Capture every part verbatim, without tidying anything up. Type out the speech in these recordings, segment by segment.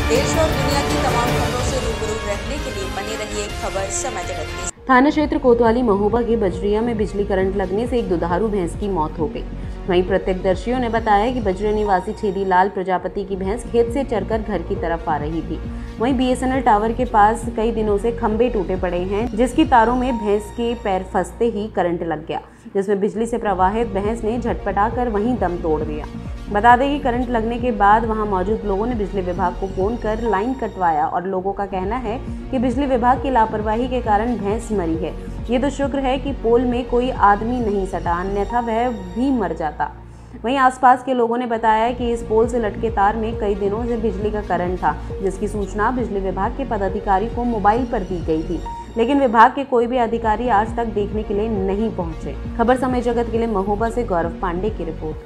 देश और दुनिया की तमाम खबरों से रूबरू रहने के लिए बने रहिए खबर समय जगत में। थाना क्षेत्र कोतवाली महोबा के बजरिया में बिजली करंट लगने से एक दुधारू भैंस की मौत हो गई। वहीं प्रत्यक्षदर्शियों ने बताया कि बजरिया निवासी छेदी लाल प्रजापति की भैंस खेत से चरकर घर की तरफ आ रही थी। वहीं बीएसएनएल टावर के पास कई दिनों से खंभे टूटे पड़े हैं, जिसकी तारों में भैंस के पैर फंसते ही करंट लग गया, जिसमें बिजली से प्रवाहित भैंस ने झटपटाकर वहीं दम तोड़ दिया। बता दें कि करंट लगने के बाद वहां मौजूद लोगों ने बिजली विभाग को फोन कर लाइन कटवाया और लोगों का कहना है कि बिजली विभाग की लापरवाही के कारण भैंस मरी है। ये तो शुक्र है कि पोल में कोई आदमी नहीं सटा, अन्यथा वह भी मर जाता। वहीं आसपास के लोगों ने बताया कि इस पोल से लटके तार में कई दिनों से बिजली का करंट था, जिसकी सूचना बिजली विभाग के पदाधिकारी को मोबाइल पर दी गई थी, लेकिन विभाग के कोई भी अधिकारी आज तक देखने के लिए नहीं पहुंचे। खबर समय जगत के लिए महोबा से गौरव पांडे की रिपोर्ट।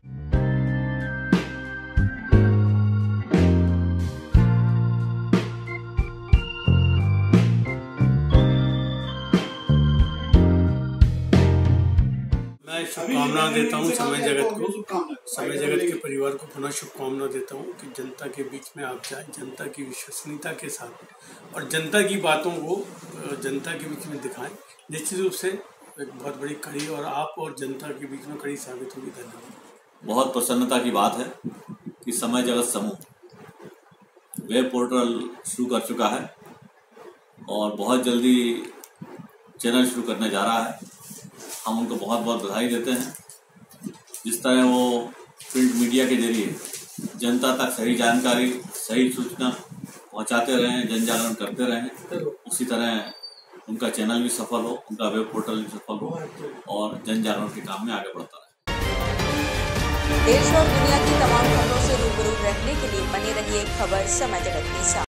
मैं शुभकामना देता हूँ समय जगत को, समय जगत के परिवार को पुनः शुभकामना देता हूँ कि जनता के बीच में आप जाएं, जनता की विश्वसनीयता के साथ और जनता की बातों को जनता के बीच में दिखाएं। निश्चित रूप से एक बहुत बड़ी कड़ी और आप और जनता के बीच में कड़ी साबित होगी। धन्यवाद। बहुत प्रसन्नता की बात है कि समय जगत समूह वेब पोर्टल शुरू कर चुका है और बहुत जल्दी चैनल शुरू करने जा रहा है। हम उनको बहुत बहुत बधाई देते हैं। जिस तरह वो प्रिंट मीडिया के जरिए जनता तक सही जानकारी, सही सूचना पहुंचाते रहें, जन जागरण करते रहें, उसी तरह उनका चैनल भी सफल हो, उनका वेब पोर्टल भी सफल हो और जन जागरण के काम में आगे बढ़ता रहे। देश और दुनिया की तमाम खबरों से रूबरू रहने के लिए बने रहिए खबर समय जगत के साथ।